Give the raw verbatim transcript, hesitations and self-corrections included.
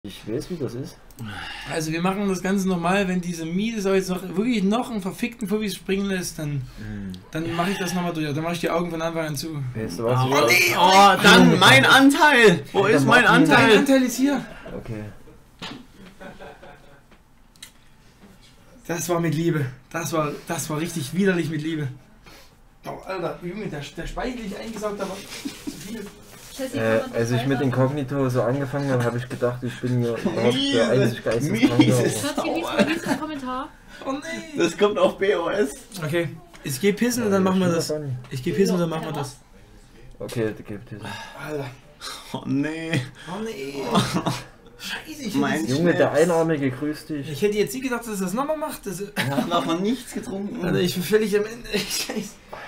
Ich weiß, wie das ist. Also wir machen das Ganze nochmal, wenn diese Miete jetzt noch wirklich noch einen verfickten Puppies springen lässt, dann, mm. dann mache ich das nochmal durch. Dann mache ich die Augen von Anfang an zu. Weißt du was? Oh, oh, nee, oh, dann mein Anteil! Wo ist mein Anteil? Dein Anteil ist hier. Okay. Das war mit Liebe. Das war, das war richtig widerlich mit Liebe. Oh, Alter, Junge, der, der Speichel ich eingesaugt, aber zu viel. Äh, als ich mit Inkognito so angefangen habe, habe ich gedacht, ich bin hier überhaupt der einzig Geisteskranke. Kommentar. Oh nee. Das kommt auf B O S. Okay, ich gehe pissen und dann machen wir das. Ich gehe pissen und dann machen wir das. Okay, geh pissen. Alter. Oh nee. Oh nee. Scheiße, ich mein Junge, der Einarmige, grüß dich. Ich hätte jetzt nie gedacht, dass er das nochmal macht. Das ich habe davon nichts getrunken. Alter, ich bin völlig am Ende. Scheiße.